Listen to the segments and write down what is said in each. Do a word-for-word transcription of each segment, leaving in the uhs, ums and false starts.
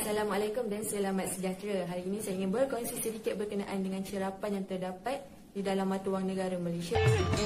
Assalamualaikum dan selamat sejahtera. Hari ini saya ingin berkongsi sedikit berkenaan dengan cerapan yang terdapat di dalam mata wang negara Malaysia.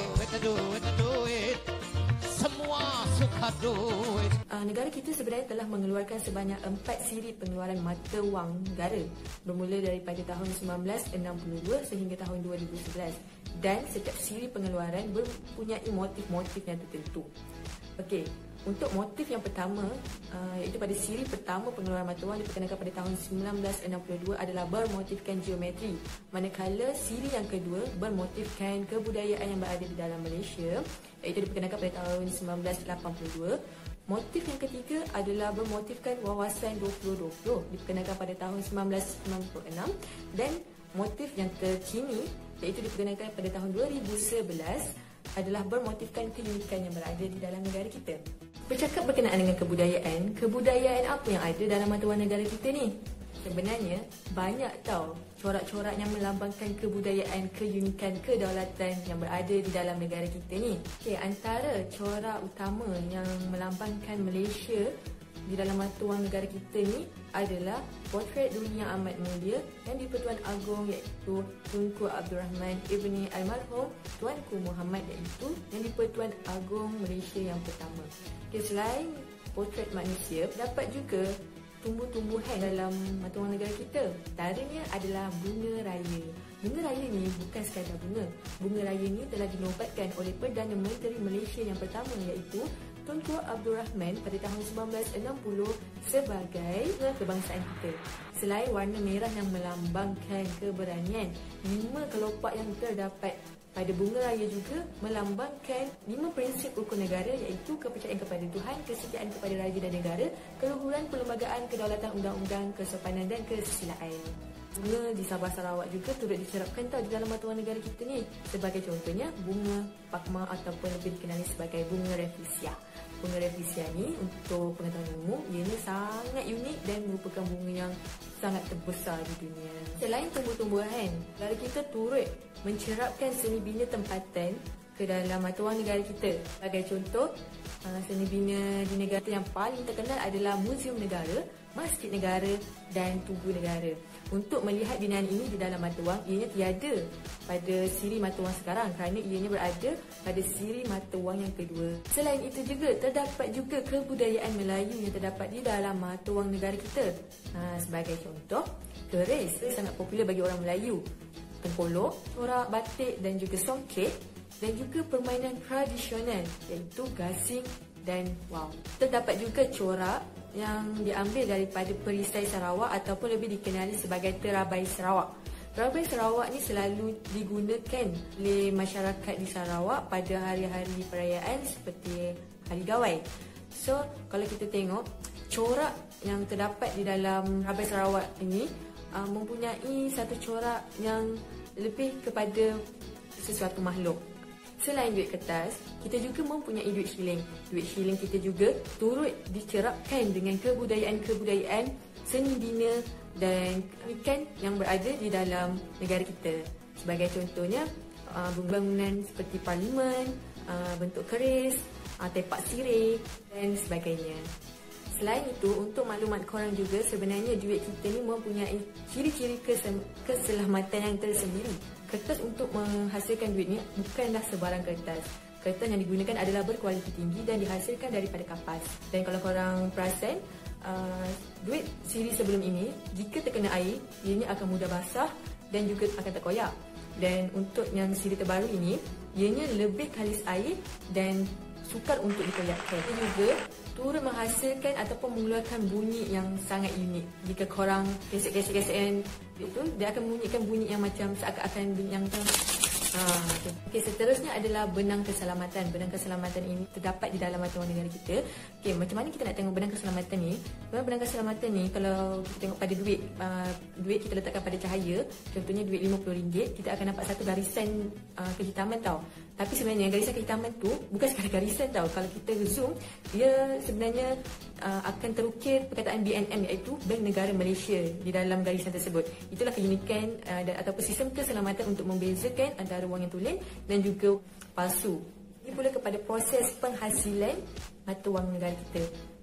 Semua suka duit. Uh, negara kita sebenarnya telah mengeluarkan sebanyak empat siri pengeluaran mata wang negara bermula daripada tahun sembilan belas enam puluh dua sehingga tahun dua ribu sebelas, dan setiap siri pengeluaran mempunyai motif-motif yang tertentu. Okey, untuk motif yang pertama, uh, iaitu pada siri pertama pengeluaran mata wang diperkenalkan pada tahun sembilan belas enam puluh dua adalah bermotifkan geometri, manakala siri yang kedua bermotifkan kebudayaan yang berada di dalam Malaysia, iaitu diperkenalkan pada tahun sembilan belas lapan puluh dua. Motif yang ketiga adalah bermotifkan wawasan dua ribu dua puluh, diperkenalkan pada tahun sembilan belas sembilan puluh enam, dan motif yang terkini iaitu diperkenalkan pada tahun dua ribu sebelas adalah bermotifkan keunikan yang berada di dalam negara kita. Bercakap berkenaan dengan kebudayaan, kebudayaan apa yang ada dalam mata wang negara kita ni? Sebenarnya banyak tau corak-corak yang melambangkan kebudayaan, keunikan, kedaulatan yang berada di dalam negara kita ni. Okay, antara corak utama yang melambangkan Malaysia di dalam mata wang negara kita ni adalah potret Duli Yang Amat Mulia yang di-Pertuan Agong, iaitu Tunku Abdul Rahman Ibni Almarhum Tuanku Muhammad, iaitu yang di-Pertuan Agong Malaysia yang pertama. Okay, selain potret manusia, dapat juga tumbuh-tumbuhan dalam mata wang negara kita. Antaranya adalah bunga raya. Bunga raya ni bukan sekadar bunga. Bunga raya ni telah dinobatkan oleh Perdana Menteri Malaysia yang pertama, iaitu Tunku Abdul Rahman pada tahun sembilan belas enam puluh sebagai kebangsaan kita. Selain warna merah yang melambangkan keberanian, lima kelopak yang terdapat pada bunga raya juga melambangkan lima prinsip rukun negara, iaitu kepercayaan kepada Tuhan, kesetiaan kepada raja dan negara, keluhuran perlembagaan, kedaulatan undang-undang, kesopanan dan kesusilaan. Bunga di Sabah Sarawak juga turut dicerapkan tau di dalam mata wang negara kita ni. Sebagai contohnya, bunga Pakma ataupun lebih dikenali sebagai bunga Rafflesia. Bunga Rafflesia ni, untuk pengetahuan umum, ianya sangat unik dan merupakan bunga yang sangat terbesar di dunia. Selain tumbuh-tumbuhan, negara kita turut mencerapkan seni bina tempatan ke dalam mata wang negara kita. Sebagai contoh, seni bina di negara yang paling terkenal adalah Muzium Negara, Masjid Negara dan Tugu Negara. Untuk melihat binaan ini di dalam mata wang, ianya tiada pada siri mata wang sekarang kerana ianya berada pada siri mata wang yang kedua. Selain itu juga, terdapat juga kebudayaan Melayu yang terdapat di dalam mata wang negara kita. Ha, sebagai contoh, keris sangat popular bagi orang Melayu. Tengkolok, corak batik dan juga songket, dan juga permainan tradisional iaitu gasing dan wow. Terdapat juga corak yang diambil daripada perisai Sarawak ataupun lebih dikenali sebagai terabai Sarawak. Terabai Sarawak ni selalu digunakan oleh masyarakat di Sarawak pada hari-hari perayaan seperti Hari Gawai. So, kalau kita tengok, corak yang terdapat di dalam terabai Sarawak ini uh, mempunyai satu corak yang lebih kepada sesuatu makhluk. Selain duit kertas, kita juga mempunyai duit shilling. Duit shilling kita juga turut dicerapkan dengan kebudayaan-kebudayaan seni bina dan keunikan yang berada di dalam negara kita. Sebagai contohnya, bangunan seperti parlimen, bentuk keris, tepak sirih dan sebagainya. Selain itu, untuk maklumat korang juga, sebenarnya duit kita ni mempunyai ciri-ciri keselamatan yang tersendiri. Kertas untuk menghasilkan duit ni bukanlah sebarang kertas. Kertas yang digunakan adalah berkualiti tinggi dan dihasilkan daripada kapas. Dan kalau korang perasan, uh, duit siri sebelum ini, jika terkena air, ianya akan mudah basah dan juga akan terkoyak. Dan untuk yang siri terbaru ini, ianya lebih kalis air dan sukar untuk dikoyakkan. Ia juga turut menghasilkan ataupun mengeluarkan bunyi yang sangat unik. Jika korang gesek-gesek-gesek itu, dia akan membunyikan bunyi yang macam seakan-akan bunyi yang macam ha, okay. Okay, seterusnya adalah benang keselamatan. Benang keselamatan ini terdapat di dalam mata wang negara kita. Okay, macam mana kita nak tengok benang keselamatan ni? Benang keselamatan ni, kalau kita tengok pada duit, uh, duit kita letakkan pada cahaya, contohnya duit lima puluh ringgit, kita akan nampak satu garisan uh, kehitaman tau. Tapi sebenarnya garisan kehitaman tu bukan sekadar garisan tau. Kalau kita zoom, dia sebenarnya uh, akan terukir perkataan B N M, iaitu Bank Negara Malaysia di dalam garisan tersebut. Itulah keunikan uh, dan ataupun sistem keselamatan untuk membezakan antara wang yang tulen dan juga palsu. Ini pula kepada proses penghasilan mata wang negara kita.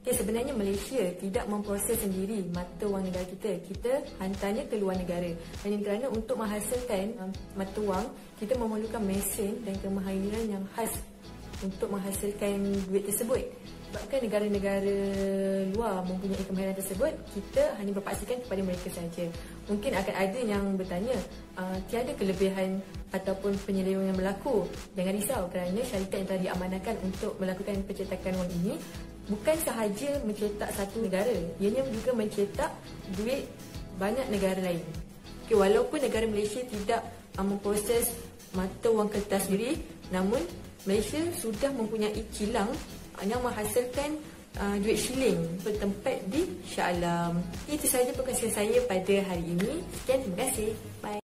Okay, sebenarnya Malaysia tidak memproses sendiri mata wang negara kita. Kita hantarnya ke luar negara. Dan kerana untuk menghasilkan um, mata wang, kita memerlukan mesin dan kemahiran yang khas untuk menghasilkan duit tersebut. Sebabkan negara-negara luar mempunyai kemahiran tersebut, kita hanya berpaksikan kepada mereka saja. Mungkin akan ada yang bertanya, uh, tiada kelebihan ataupun penyelewengan berlaku. Jangan risau kerana syarikat yang telah diamanahkan untuk melakukan pencetakan wang ini bukan sahaja mencetak satu negara, ianya juga mencetak duit banyak negara lain. Okay, walaupun negara Malaysia tidak uh, memproses mata wang kertas sendiri, namun Malaysia sudah mempunyai kilang yang menghasilkan uh, duit shilling bertempat di Shah Alam. Itu sahaja perkongsian saya pada hari ini. Sekian, terima kasih. Bye.